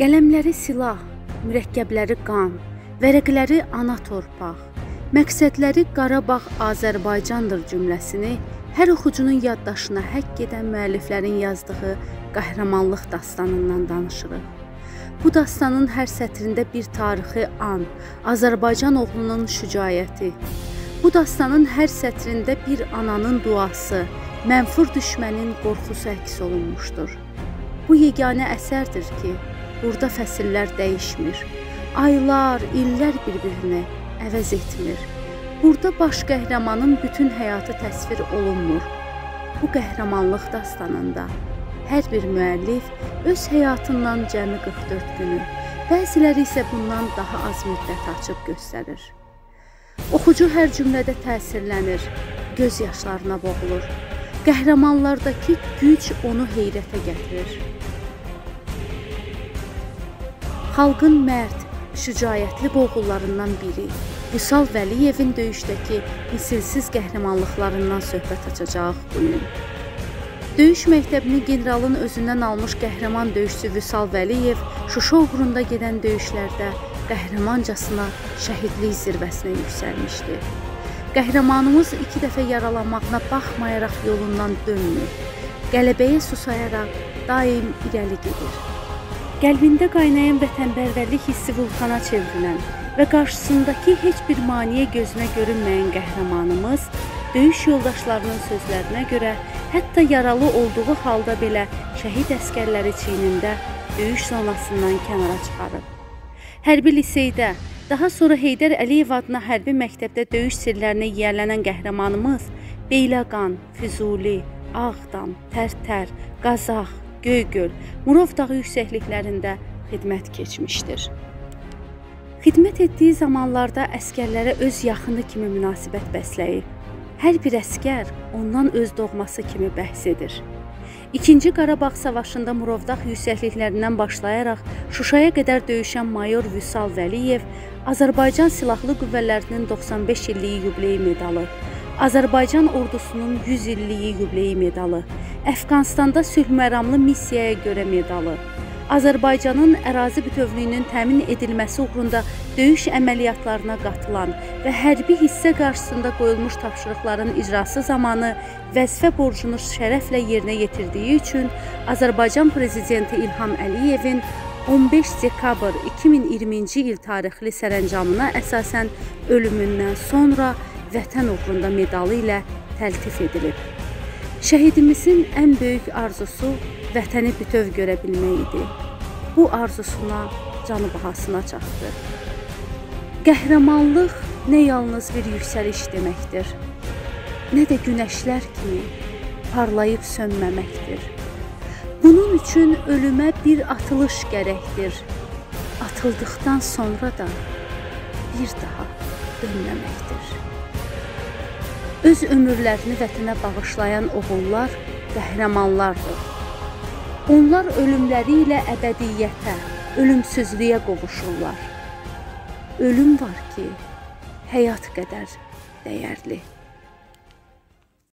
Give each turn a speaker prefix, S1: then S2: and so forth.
S1: Qələmləri silah, mürəkkəbləri qan, vərəqləri ana torpaq, məqsədləri Qarabağ Azərbaycandır cümləsini hər oxucunun yaddaşına həkk edən müəlliflərin yazdığı qəhrəmanlıq dastanından danışırıq. Bu dastanın hər sətrində bir tarixi an, Azərbaycan oğlunun şücaəti. Bu dastanın hər sətrində bir ananın duası, mənfur düşmənin qorxusu əks olunmuşdur. Bu yeganə əsərdir ki, burada fəsillər dəyişmir, aylar, illər bir-birini əvəz etmir. Burada baş qəhrəmanın bütün həyatı təsvir olunmur. Bu qəhrəmanlıq dastanında hər bir müəllif öz həyatından cəmi 44 günü, bəziləri isə bundan daha az müddət açıb göstərir. Oxucu hər cümlədə təsirlənir, göz yaşlarına boğulur. Qəhrəmanlardakı güc onu heyrətə gətirir. Xalqın mərd, şücaətli boğullarından biri Vüsal Vəliyevin döyüşdəki misilsiz qəhrəmanlıqlarından söhbət açacaq bu gün. Döyüş məktəbini generalın özündən almış qəhrəman döyüşçü Vüsal Vəliyev Şuşa uğrunda gedən döyüşlərdə qəhrəmancasına şəhidlik zirvəsinə yüksəlmişdi. Qəhrəmanımız 2 dəfə yaralanmağına baxmayaraq yolundan dönmür, qələbəyə susayaraq daim irəli gedir. Qəlbində qaynayan vətənpərvərlik hissi vulkana çevrilən və qarşısındakı heç bir maneə gözünə görünməyən qəhrəmanımız döyüş yoldaşlarının sözlərinə görə hətta yaralı olduğu halda belə şəhid əskərləri çiynində döyüş zonasından kənara çıxarıb. Hərbi liseydə, daha sonra Heydər Əliyev adına hərbi məktəbdə döyüş sirlərinə yiyələnən qəhrəmanımız Beyləqan, Füzuli, Ağdam, Tərtər, Qazax, Göygöl, Murov dağı yüksəkliklərində xidmət keçmişdir. Xidmət etdiyi zamanlarda əskərlərə öz yaxını kimi münasibət bəsləyib. Hər bir əskər ondan öz doğması kimi bəhs edir. İkinci Qarabağ Savaşında Murovdağ yüksəkliklərindən başlayaraq Şuşaya qədər döyüşən mayor Vüsal Vəliyev Azərbaycan Silahlı Qüvvələrinin 95 illiyi yubileyi medalı, Azərbaycan ordusunun 100 illiyi yubileyi medalı, Əfqanistanda sülhməramlı missiyaya görə medalı, Azərbaycanın ərazi bütövlüyünün təmin edilməsi uğrunda döyüş əməliyyatlarına qatılan və hərbi hissə qarşısında qoyulmuş tapşırıqların icrası zamanı vəzifə borcunu şərəflə yerinə yetirdiyi üçün Azərbaycan Prezidenti İlham Əliyevin 15 dekabr 2020-ci il tarixli sərəncamına əsasən ölümündən sonra Vətən uğrunda medalı ilə təltif edilib. Şəhidimizin ən böyük arzusu vətəni bütöv görə bilmək idi. Bu arzusuna canı bahasına çatdı. Qəhrəmanlıq nə yalnız bir yüksəliş deməkdir, nə də günəşlər kimi parlayıb sönməməkdir. Bunun üçün ölümə bir atılış gərəkdir. Atıldıqdan sonra da bir daha dönməməkdir. Öz ömürlərini vətənə bağışlayan oğullar qəhrəmanlardır. Onlar ölümləri ilə əbədiyyətə, ölümsüzlüyə qovuşurlar. Ölüm var ki, həyat qədər dəyərli.